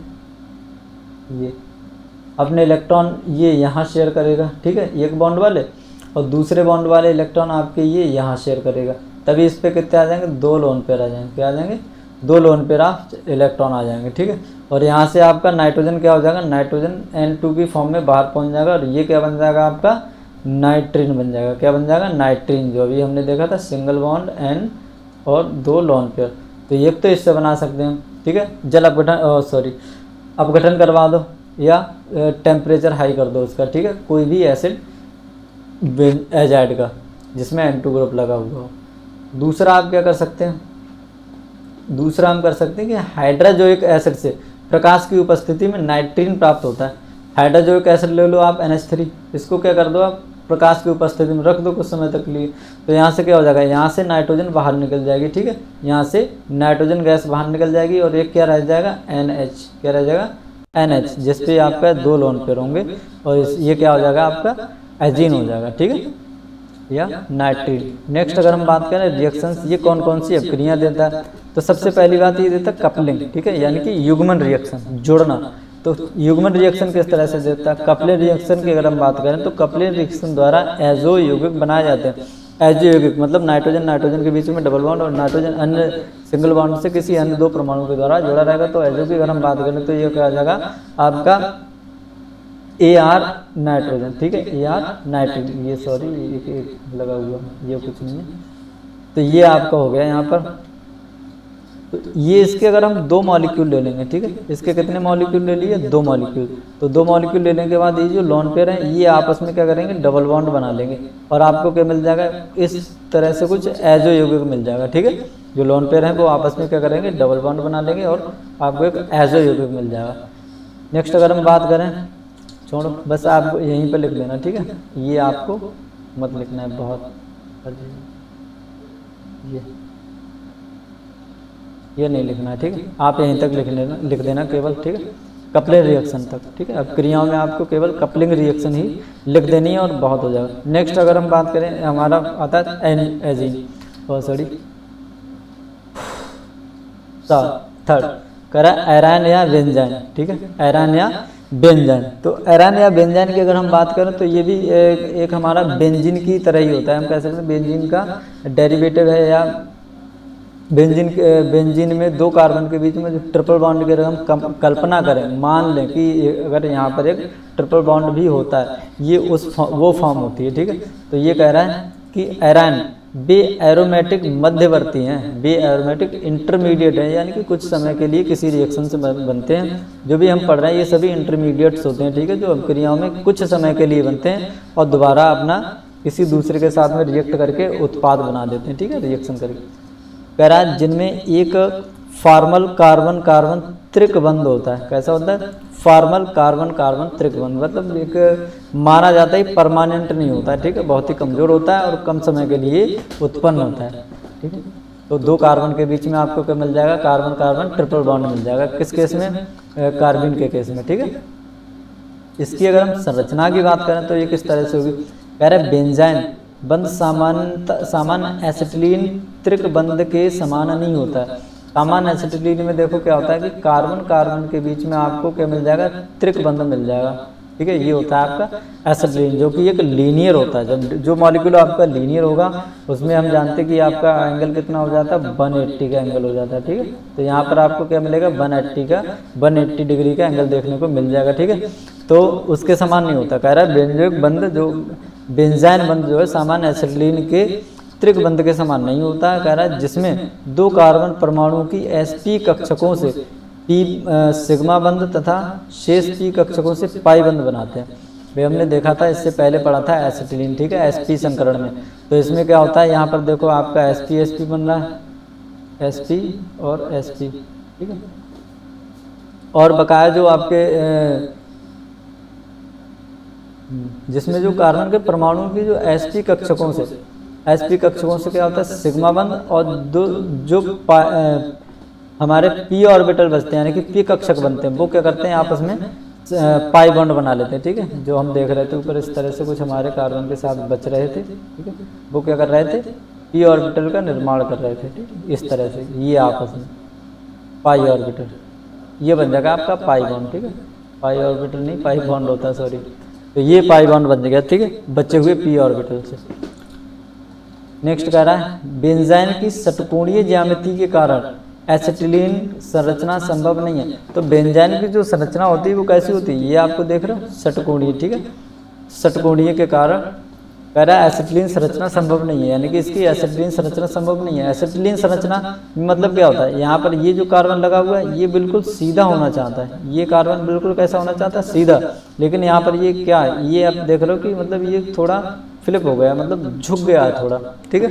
ये अपने इलेक्ट्रॉन ये यहाँ शेयर करेगा, ठीक है, एक बॉन्ड वाले, और दूसरे बॉन्ड वाले इलेक्ट्रॉन आपके ये यहाँ शेयर करेगा, तभी इस पे कितने आ जाएंगे, दो लोन पेयर आ जाएंगे, क्या आ जाएंगे, दो लोन पेयर ऑफ इलेक्ट्रॉन आ जाएंगे, ठीक है। और यहाँ से आपका नाइट्रोजन क्या हो जाएगा, नाइट्रोजन एन टू की फॉर्म में बाहर पहुँच जाएगा, और ये क्या बन जाएगा आपका, नाइट्रीन बन जाएगा, क्या बन जाएगा, नाइट्रीन, जो अभी हमने देखा था सिंगल बॉन्ड एन और दो लोन पेयर। तो ये तो इससे बना सकते हैं, ठीक है। जल अपघटन, सॉरी अपघटन करवा दो या टेम्परेचर हाई कर दो उसका, ठीक है, कोई भी एसिड एजाइड का जिसमें एन टू ग्रुप लगा हुआ हो। दूसरा आप क्या कर सकते हैं, दूसरा हम कर सकते हैं कि हाइड्रोजोइक एसिड से प्रकाश की उपस्थिति में नाइट्रीन प्राप्त होता है। हाइड्रोजोइक एसिड ले लो आप एन एच थ्री, इसको क्या कर दो आप प्रकाश की उपस्थिति में रख दो कुछ समय तक के लिए, तो यहाँ से क्या हो जाएगा, यहाँ से नाइट्रोजन बाहर निकल जाएगी, ठीक है, यहाँ से नाइट्रोजन गैस बाहर निकल जाएगी, और एक क्या रह जाएगा, एन एच, क्या रह जाएगा, एन एच, जिसपे आपका दो लोन पेयर होंगे, और इस ये क्या हो जाएगा आपका एजीन हो जाएगा, ठीक है, या नाइट्रीन। नेक्स्ट अगर हम बात करें रिएक्शंस, ये कौन कौन सी अभिक्रियाएं देता है, तो सबसे पहली बात ये देता है कपलिंग, ठीक है, यानी कि युग्मन रिएक्शन, जोड़ना। तो युग्मन रिएक्शन किस तरह से देता है, कपलिंग रिएक्शन की अगर हम बात करें तो कपलिंग रिएक्शन द्वारा एजो यौगिक बनाए जाते हैं। एजो यौगिक मतलब नाइट्रोजन नाइट्रोजन के बीच में डबल बॉन्ड और नाइट्रोजन अन्य सिंगल बॉन्ड से किसी अन्य दो परमाणु के द्वारा जुड़ा रहेगा। तो एजो की अगर हम बात करें तो ये क्या आ जाएगा आपका ए आर नाइट्रोजन, ठीक है, ए आर नाइट्रोजन, ये सॉरी एक लगा हुआ ये कुछ नहीं है, तो ये आपका हो गया यहाँ पर। तो ये इसके अगर हम दो मॉलिक्यूल ले लेंगे, ठीक है, इसके कितने मॉलिक्यूल ले लिए, दो मॉलिक्यूल, तो दो मॉलिक्यूल लेने के बाद ये जो लोन पेयर है ये आपस में क्या करेंगे, डबल बॉन्ड बना लेंगे और आपको क्या मिल जाएगा, इस तरह से कुछ एजो यौगिक मिल जाएगा, ठीक है। जो लोन पेयर है वो आपस में क्या करेंगे, डबल बॉन्ड बना लेंगे और आपको एक एजो यौगिक मिल जाएगा। नेक्स्ट अगर हम बात करें, छोड़ो बस आप यहीं पर लिख लेना, ठीक है, ये आपको मत लिखना है बहुत, ये ये नहीं लिखना है, ठीक है, आप यहीं तक लिख लेना, लिख देना केवल, ठीक है, कपलिंग रिएक्शन तक, ठीक है। अब क्रियाओं में आपको केवल कपलिंग रिएक्शन ही लिख देनी है और बहुत हो जाएगा। नेक्स्ट अगर हम बात करें, हमारा आता है एजीन, बहुत सॉरी थर्ड करा एरान या बेंजाइन, ठीक है, एरान या बेंजाइन। तो एरान या बेंजाइन की अगर हम बात करें तो ये भी एक, एक हमारा बेंजीन की तरह ही होता है, हम कह सकते हैं बेंजीन का डेरिवेटिव है, या बेंजीन बेंजीन में दो कार्बन के बीच में जो ट्रिपल बॉन्ड की अगर हम कल्पना करें, मान लें कि अगर यहाँ पर एक ट्रिपल बॉन्ड भी होता है, ये उस वो फॉर्म होती है, ठीक है। तो ये कह रहा है कि एरान बे एरोमेटिक मध्यवर्ती हैं, बे एरोमेटिक इंटरमीडिएट है, यानी कि कुछ समय के लिए किसी रिएक्शन से बनते हैं। जो भी हम पढ़ रहे हैं ये सभी इंटरमीडिएट्स होते हैं, ठीक है, जो क्रियाओं में कुछ समय के लिए बनते हैं और दोबारा अपना किसी दूसरे के साथ में रिएक्ट करके उत्पाद बना देते हैं, ठीक है, रिएक्शन करके। कह रहा है जिनमें एक फॉर्मल कार्बन कार्बन त्रिकबंध होता है। कैसा होता है, फॉर्मल कार्बन कार्बन त्रिकबंध, मतलब एक माना जाता है परमानेंट नहीं होता है, ठीक है, बहुत ही कमजोर होता है और कम समय के लिए उत्पन्न होता है, ठीक है। तो दो कार्बन के बीच में आपको क्या मिल जाएगा, कार्बन कार्बन ट्रिपल बॉन्ड मिल जाएगा, किस केस में, कार्बन के केस में, ठीक है। इसकी अगर हम संरचना की बात करें तो ये किस तरह से होगी, कह रहे बेंजाइन बंध सामान्य सामान्य एसिटिलीन त्रिक बंध के समान नहीं होता है। सामान्य एसिटिलीन में देखो क्या होता है कि कार्बन कार्बन के बीच में आपको क्या मिल जाएगा, त्रिक बंध मिल जाएगा, ठीक है। ये होता है आपका एसिटिलीन, जो कि एक लीनियर होता है। जब जो मॉलिक्यूल आपका लीनियर होगा उसमें हम जानते हैं कि आपका एंगल कितना हो जाता है, वन एट्टी का एंगल हो जाता है, ठीक है। तो यहाँ पर आपको क्या मिलेगा, वन एट्टी का वन एट्टी डिग्री का एंगल देखने को मिल जाएगा, ठीक है। तो उसके समान नहीं होता, कह रहा है बेंजोइक बंध जो बेंजाइन बंध जो है सामान्य एसिटिलीन के त्रिक बंध के समान नहीं होता है, कह रहा है जिसमें दो कार्बन परमाणुओं की एसपी कक्षकों से पी सिग्मा बंध तथा शेष पी कक्षकों से पाई बंध बनाते हैं। भाई हमने देखा था, इससे पहले पढ़ा था एसिटिलीन, ठीक है, एसपी संकरण में। तो इसमें क्या होता है, यहाँ पर देखो आपका एसपी एसपी बन रहा है, एसपी और एसपी, ठीक है, और बकाया जो आपके जिसमें जो कार्बन के परमाणुओं की जो एसपी कक्षकों से एसपी कक्षकों से क्या होता है, सिग्मा बंध, और दो जो हमारे पी ऑर्बिटल बचते हैं यानी कि पी कक्षक बनते हैं, वो क्या करते हैं आपस में पाई बॉन्ड बना लेते हैं, ठीक है। जो हम देख रहे थे ऊपर इस तरह से कुछ हमारे कार्बन के साथ बच रहे थे, ठीक है, वो क्या कर रहे थे, पी ऑर्बिटल का निर्माण कर रहे थे, ठीक है, इस तरह से ये आपस में पाई ऑर्बिटल, ये बन जाएगा आपका पाई बॉन्ड, ठीक है, पाई ऑर्बिटल नहीं पाई बॉन्ड होता है, सॉरी। तो ये पाई बॉन्ड बन गया, ठीक है, बचे हुए पी ऑर्बिटल से। नेक्स्ट कह रहा है बेंजाइन की षटकोणीय ज्यामिति के कारण एसिटिलीन संरचना संभव नहीं है। तो बेंजाइन की जो संरचना होती है वो कैसी होती है, ये आपको देख रहे हो, षटकोणीय, ठीक है, षटकोणीय के कारण कह रहा है एसिटिलीन संरचना संभव नहीं है, यानी कि इसकी एसिटिलीन संरचना संभव नहीं है। एसिटिलीन संरचना मतलब क्या होता है, यहाँ पर ये जो कार्बन लगा हुआ है ये बिल्कुल सीधा होना चाहता है, ये कार्बन बिल्कुल कैसा होना चाहता है, सीधा, लेकिन यहाँ पर ये क्या है, ये आप देख रहे हो कि मतलब ये थोड़ा फ्लिप हो गया, मतलब झुक गया है थोड़ा, ठीक है।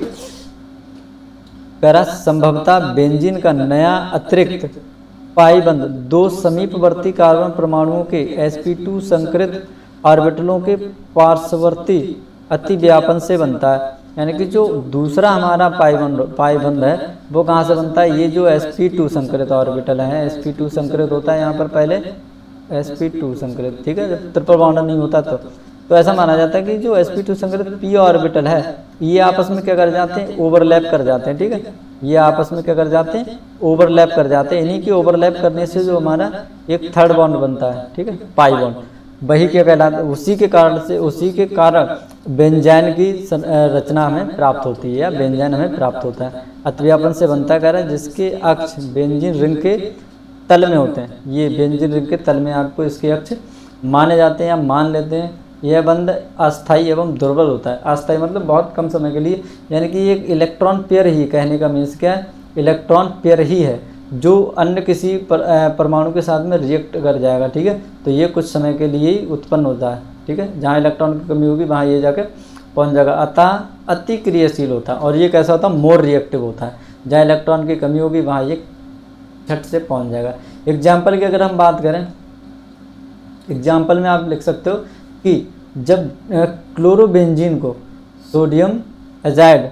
कह रहा संभवतः बेंजीन का नया अतिरिक्त पाई बंध दो समीपवर्ती कार्बन परमाणुओं के एस पी टू संकृत ऑर्बिटलों के पार्श्ववर्ती अतिव्यापन से बनता है। यानी कि जो दूसरा हमारा पाई बंध पाई बंध है वो कहाँ से बनता है, ये जो एस पी टू संकृत ऑर्बिटल है, एस पी टू संकृत होता है यहाँ पर पहले एस पी टू संकृत, ठीक है, जब ट्रिपल बॉन्ड नहीं होता तो तो ऐसा माना जाता है कि जो एस पी टू संकृत पी ऑर्बिटल है ये आपस में क्या कर जाते हैं, ओवरलैप कर जाते हैं, ठीक है, ये आपस में क्या कर जाते हैं, ओवरलैप कर जाते हैं। इन्हीं की ओवरलैप करने से जो हमारा एक थर्ड बॉन्ड बनता है, ठीक है, पाई बॉन्ड, वही क्या कहलाता है, उसी के कारण से उसी के कारण बेंजाइन की रचना हमें प्राप्त होती है या बेंजाइन हमें प्राप्त होता है। अतिव्यापन से बनता कह रहा है जिसके अक्ष बेंजीन रिंग के तल में होते हैं। ये बेंजीन रिंग के तल में आपको इसके अक्ष माने जाते हैं या मान लेते हैं। यह बंध अस्थाई एवं दुर्बल होता है। अस्थाई मतलब बहुत कम समय के लिए, यानी कि एक इलेक्ट्रॉन पेयर ही, कहने का मीन्स क्या है, इलेक्ट्रॉन पेयर ही है जो अन्य किसी पर, परमाणु के साथ में रिएक्ट कर जाएगा। ठीक है, तो ये कुछ समय के लिए ही उत्पन्न होता है। ठीक है, जहाँ इलेक्ट्रॉन की कमी होगी वहाँ ये जाकर पहुँच जाएगा। अतः अति क्रियाशील होता है। और ये कैसा होता है, मोर रिएक्टिव होता है। जहाँ इलेक्ट्रॉन की कमी होगी वहाँ ये झट से पहुँच जाएगा। एग्जाम्पल की अगर हम बात करें, एग्जाम्पल में आप लिख सकते हो कि जब क्लोरोबेंजीन को सोडियम एजाइड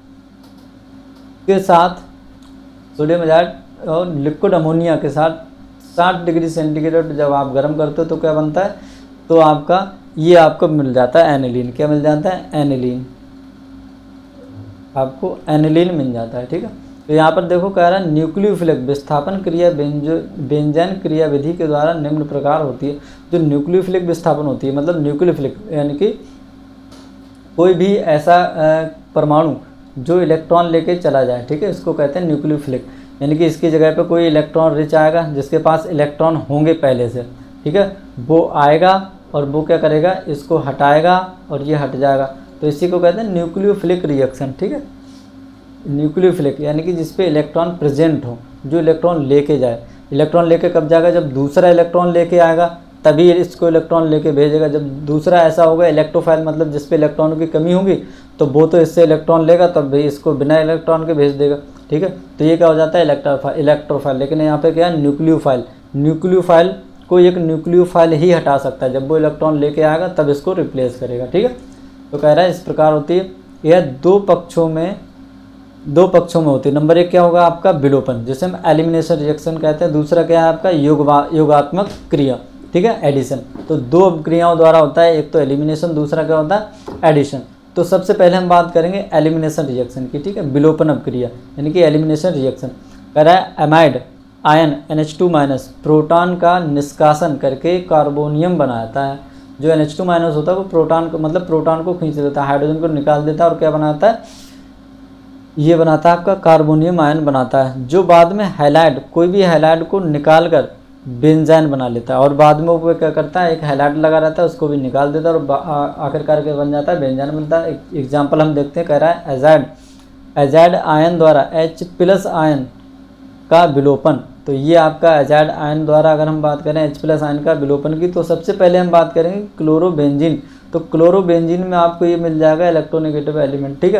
के साथ, सोडियम एजाइड और लिक्विड अमोनिया के साथ साठ डिग्री सेंटीग्रेड जब आप गर्म करते हो तो क्या बनता है, तो आपका ये आपको मिल जाता है एनिलीन। क्या मिल जाता है, एनिलीन। आपको एनिलीन मिल जाता है। ठीक है, तो यहाँ पर देखो कह रहा है न्यूक्लियोफिलिक विस्थापन क्रिया बेंजो बेंजाइन क्रिया विधि के द्वारा निम्न प्रकार होती है। जो न्यूक्लियोफिलिक विस्थापन होती है, मतलब न्यूक्लियोफिलिक यानी कि कोई भी ऐसा परमाणु जो इलेक्ट्रॉन लेके चला जाए। ठीक है, इसको कहते हैं न्यूक्लियोफिलिक, यानी कि इसकी जगह पे कोई इलेक्ट्रॉन रिच आएगा जिसके पास इलेक्ट्रॉन होंगे पहले से। ठीक है, वो आएगा और वो क्या करेगा, इसको हटाएगा और ये हट जाएगा। तो इसी को कहते हैं न्यूक्लियोफिलिक रिएक्शन। ठीक है, न्यूक्लियोफिलिक यानी कि जिसपे इलेक्ट्रॉन प्रेजेंट हो, जो इलेक्ट्रॉन लेके जाए। इलेक्ट्रॉन लेके कब जाएगा, जब दूसरा इलेक्ट्रॉन लेके आएगा तभी इसको इलेक्ट्रॉन लेके भेजेगा। जब दूसरा ऐसा होगा इलेक्ट्रोफाइल, मतलब जिस पे इलेक्ट्रॉनों की कमी होगी तो वो तो इससे इलेक्ट्रॉन लेगा तब भी इसको बिना इलेक्ट्रॉन के भेज देगा। ठीक है, तो ये क्या हो जाता है, इलेक्ट्रोफाइल इलेक्ट्रोफाइल लेकिन यहाँ पे क्या है, न्यूक्लियोफाइल। न्यूक्लियोफाइल को एक न्यूक्लियोफाइल ही हटा सकता है, जब वो इलेक्ट्रॉन लेके आएगा तब इसको रिप्लेस करेगा। ठीक है, तो कह रहा है इस प्रकार होती है। यह दो पक्षों में दो पक्षों में होती है। नंबर एक क्या होगा आपका, विलोपन, जिसे हम एलिमिनेशन रिएक्शन कहते हैं। दूसरा क्या है आपका, योगवा योगात्मक क्रिया। ठीक है, एडिशन। तो दो क्रियाओं द्वारा होता है, एक तो एलिमिनेशन, दूसरा क्या होता है, एडिशन। तो सबसे पहले हम बात करेंगे एलिमिनेशन रिएक्शन की। ठीक है, विलोपन क्रिया यानी कि एलिमिनेशन रिएक्शन। कह रहा है amide ion N H two minus proton का निष्कासन करके कार्बोनियम बनाता है। जो एन एच टू माइनस होता है वो प्रोटॉन को, मतलब प्रोटॉन को खींच देता है, हाइड्रोजन को निकाल देता है और क्या बनाता है, ये बनाता है आपका कार्बोनियम आयन बनाता है, जो बाद में हैलाइड, कोई भी हैलाइड को निकाल कर बेंजाइन बना लेता है। और बाद में वो क्या करता है, एक हैलाइड लगा रहता है उसको भी निकाल देता है और आखिरकार के बन जाता है बेंजाइन बनता है। एक एग्जाम्पल हम देखते हैं, कह रहा है एजाइड एजाइड आयन द्वारा एच प्लस आयन का विलोपन। तो ये आपका एजाइड आयन द्वारा अगर हम बात करें एच प्लस आयन का विलोपन की, तो सबसे पहले हम बात करेंगे क्लोरोबेंजीन। तो क्लोरोबेंजीन में आपको ये मिल जाएगा इलेक्ट्रोनेगेटिव एलिमेंट। ठीक है,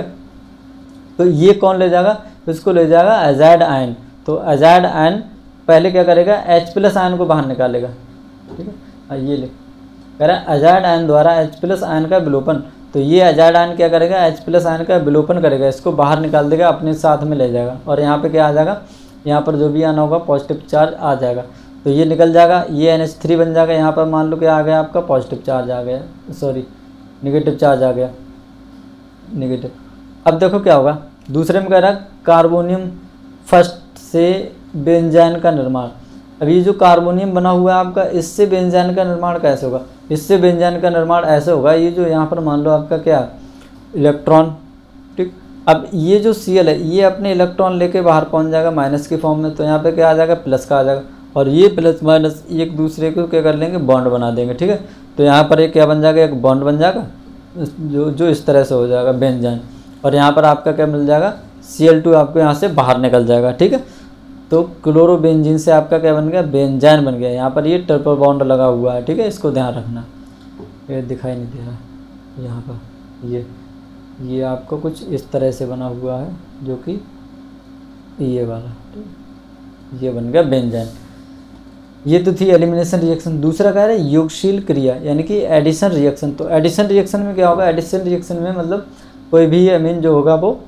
तो ये कौन ले जाएगा, इसको ले जाएगा एजाइड आयन। तो एजाइड आयन पहले क्या करेगा, H प्लस आयन को बाहर निकालेगा। ठीक है, ये ले कह रहा है एजाइड आयन द्वारा H प्लस आयन का विलोपन। तो ये एजाइड आयन क्या करेगा, H प्लस आयन का विलोपन करेगा, इसको बाहर निकाल देगा, अपने साथ में ले जाएगा। और यहाँ पे क्या आ जाएगा, यहाँ पर जो भी आना होगा पॉजिटिव चार्ज आ जाएगा। तो ये निकल जाएगा, ये एन एच थ्री बन जाएगा। यहाँ पर मान लो क्या आ गया आपका, पॉजिटिव चार्ज आ गया, सॉरी निगेटिव चार्ज आ गया, निगेटिव। अब देखो क्या होगा, दूसरे में कह रहा है कार्बोनियम फर्स्ट से बेंजाइन का निर्माण। अब ये जो कार्बोनियम बना हुआ है आपका, इससे बेंजाइन का निर्माण कैसे होगा, इससे बेंजाइन का निर्माण ऐसे होगा, ये जो यहाँ पर मान लो आपका क्या इलेक्ट्रॉन। ठीक, अब ये जो सी एल है ये अपने इलेक्ट्रॉन लेके बाहर पहुँच जाएगा माइनस की फॉर्म में। तो यहाँ पे क्या आ जाएगा, प्लस का आ जाएगा। और ये प्लस माइनस एक दूसरे को क्या कर लेंगे, बॉन्ड बना देंगे। ठीक है, तो यहाँ पर एक क्या बन जाएगा, एक बॉन्ड बन जाएगा जो जो इस तरह से हो जाएगा बेंजाइन। और यहाँ पर आपका क्या मिल जाएगा, सी एल टू आपको यहाँ से बाहर निकल जाएगा। ठीक है, तो क्लोरोबेंजीन से आपका क्या बन गया, बेंजाइन बन गया। यहाँ पर ये ट्रिपल बॉन्ड लगा हुआ है। ठीक है, इसको ध्यान रखना, ये दिखाई नहीं दे रहा यहाँ पर, ये ये आपको कुछ इस तरह से बना हुआ है जो कि ये वाला, ठीक, ये बन गया बेंजाइन। ये तो थी एलिमिनेशन रिएक्शन। दूसरा कह रहा है योगशील क्रिया यानी कि एडिशन रिएक्शन। तो एडिशन रिएक्शन में क्या होगा, एडिशन रिएक्शन में मतलब कोई भी अमीन जो होगा वो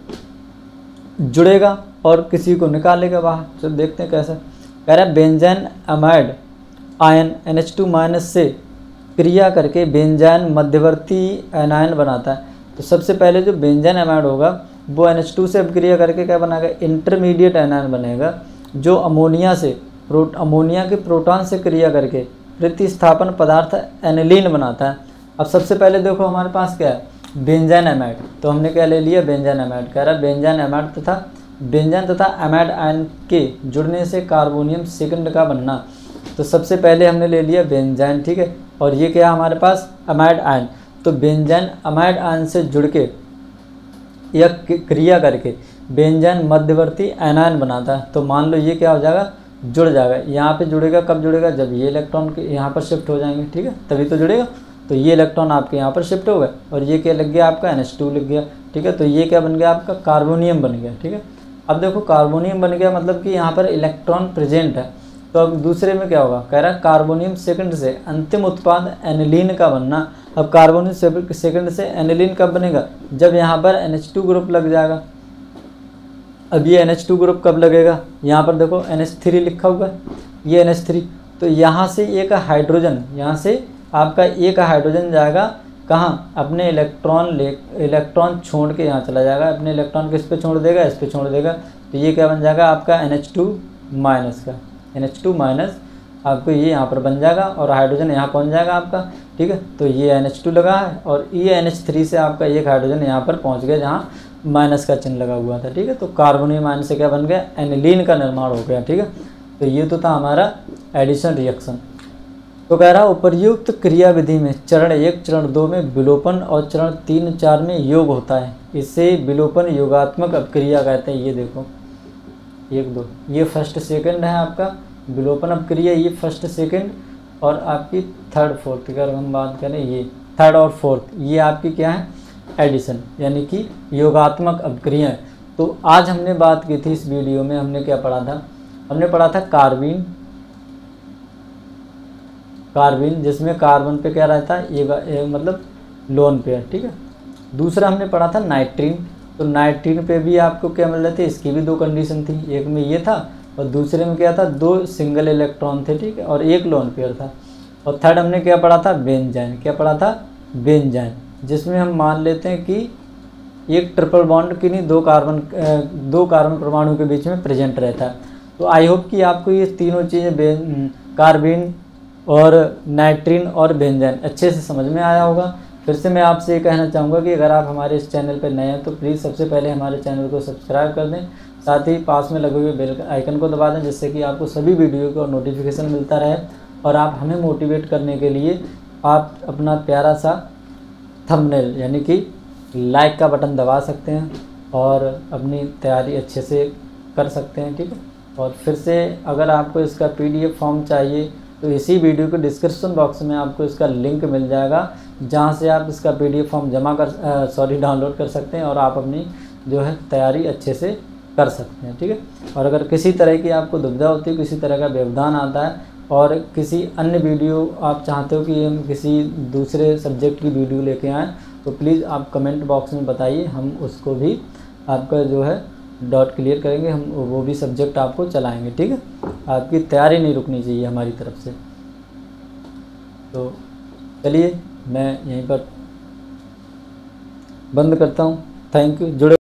जुड़ेगा और किसी को निकालेगा बाहर। तो देखते हैं कैसे। कह रहा है benzyne amide ion N H two minus से क्रिया करके बेंजाइन मध्यवर्ती एनायन बनाता है। तो सबसे पहले जो बेंजाइन अमाइड होगा वो एन एच टू से क्रिया करके क्या बनाएगा, इंटरमीडिएट एनायन बनेगा, जो अमोनिया से प्रो अमोनिया के प्रोटॉन से क्रिया करके प्रतिस्थापन पदार्थ एनिलीन बनाता है। अब सबसे पहले देखो हमारे पास क्या है, बेंजाइन एमाइड। तो हमने क्या ले लिया, बेंजाइन एमाइड। कह रहा है बेंजाइन एमाइड तथा बेंजाइन तथा एमाइड आयन के जुड़ने से कार्बोनियम सेकंड का बनना। तो सबसे पहले हमने ले लिया बेंजाइन, ठीक है, और ये क्या हमारे पास एमाइड आयन। तो बेंजाइन एमाइड आयन से जुड़ के यह क्रिया करके बेंजाइन मध्यवर्ती एनायन बनाता है। तो मान लो ये क्या हो जाएगा, जुड़ जाएगा। यहाँ पे जुड़ेगा, कब जुड़ेगा, जब ये इलेक्ट्रॉन के यहाँ पर शिफ्ट हो जाएंगे, ठीक है, तभी तो जुड़ेगा। तो ये इलेक्ट्रॉन आपके यहाँ पर शिफ्ट हो गए और ये क्या लग गया आपका, एन एच टू लग गया, ठीक है। तो ये क्या बन गया आपका, कार्बोनियम बन गया, ठीक है। अब देखो कार्बोनियम बन गया मतलब कि यहाँ पर इलेक्ट्रॉन प्रेजेंट है। तो अब दूसरे में क्या होगा, कह रहा है कार्बोनियम सेकंड से अंतिम उत्पाद एनिलीन का बनना। अब कार्बोनियम सेकंड से एनिलीन कब बनेगा, जब यहाँ पर एन एच टू ग्रुप लग जाएगा। अब ये एन एच टू ग्रुप कब लगेगा, यहाँ पर देखो एन एच थ्री लिखा हुआ है, ये एन एच थ्री। तो यहाँ से एक हाइड्रोजन, यहाँ से आपका एक हाइड्रोजन जाएगा कहाँ, अपने इलेक्ट्रॉन ले इलेक्ट्रॉन छोड़ के यहाँ चला जाएगा। अपने इलेक्ट्रॉन किस पे छोड़ देगा, इस पे छोड़ देगा। तो ये क्या बन जाएगा आपका एन एच टू माइनस का, एन एच टू माइनस आपको ये यहाँ पर बन जाएगा और हाइड्रोजन यहाँ पहुँच जाएगा आपका, ठीक है। तो ये एन एच टू लगा है और ये एन एच थ्री से आपका एक हाइड्रोजन यहाँ पर पहुँच गया जहाँ माइनस का चिन्ह लगा हुआ था, ठीक है। तो कार्बोनियम आयन से क्या बन गया, एनिलीन का निर्माण हो गया, ठीक है। तो ये तो था हमारा एडिशन रिएक्शन। तो कह रहा उपर्युक्त क्रिया विधि में चरण एक चरण दो में विलोपन और चरण तीन चार में योग होता है। इसे विलोपन योगात्मक अपक्रिया कहते हैं। ये देखो एक दो, ये फर्स्ट सेकंड है आपका विलोपन अपक्रिया, ये फर्स्ट सेकंड, और आपकी थर्ड फोर्थ अगर हम बात करें, ये थर्ड और फोर्थ, ये आपकी क्या है, एडिशन यानी कि योगात्मक अपक्रिया है। तो आज हमने बात की थी इस वीडियो में, हमने क्या पढ़ा था, हमने पढ़ा था कार्बीन, कार्बीन जिसमें कार्बन पे क्या रहता है, ये मतलब लोन पेयर, ठीक है। दूसरा हमने पढ़ा था नाइट्रीन। तो नाइट्रीन पे भी आपको क्या मिल रहे थे, इसकी भी दो कंडीशन थी, एक में ये था और दूसरे में क्या था, दो सिंगल इलेक्ट्रॉन थे, ठीक है, और एक लोन पेयर था। और थर्ड हमने क्या पढ़ा था, बेंजाइन। क्या पढ़ा था, बेंजाइन, जिसमें हम मान लेते हैं कि एक ट्रिपल बॉन्ड की नहीं, दो कार्बन दो कार्बन परमाणु के बीच में प्रेजेंट रहता है। तो आई होप कि आपको ये तीनों चीज़ें कार्बीन और नाइट्रीन और बेंजाइन अच्छे से समझ में आया होगा। फिर से मैं आपसे ये कहना चाहूँगा कि अगर आप हमारे इस चैनल पर नए हैं तो प्लीज़ सबसे पहले हमारे चैनल को सब्सक्राइब कर दें, साथ ही पास में लगे हुए बेल आइकन को दबा दें, जिससे कि आपको सभी वीडियो का नोटिफिकेशन मिलता रहे और आप हमें मोटिवेट करने के लिए आप अपना प्यारा सा थंबनेल यानी कि लाइक का बटन दबा सकते हैं और अपनी तैयारी अच्छे से कर सकते हैं, ठीक है। और फिर से अगर आपको इसका पीडीएफ फॉर्म चाहिए तो इसी वीडियो के डिस्क्रिप्शन बॉक्स में आपको इसका लिंक मिल जाएगा, जहां से आप इसका पीडीएफ फॉर्म जमा कर सॉरी डाउनलोड कर सकते हैं और आप अपनी जो है तैयारी अच्छे से कर सकते हैं, ठीक है। और अगर किसी तरह की आपको दुविधा होती है, किसी तरह का व्यवधान आता है और किसी अन्य वीडियो आप चाहते हो कि हम किसी दूसरे सब्जेक्ट की वीडियो लेके आएँ, तो प्लीज़ आप कमेंट बॉक्स में बताइए, हम उसको भी आपका जो है डॉट क्लियर करेंगे, हम वो भी सब्जेक्ट आपको चलाएंगे, ठीक है। आपकी तैयारी नहीं रुकनी चाहिए हमारी तरफ से। तो चलिए मैं यहीं पर बंद करता हूँ। Thank you. जुड़े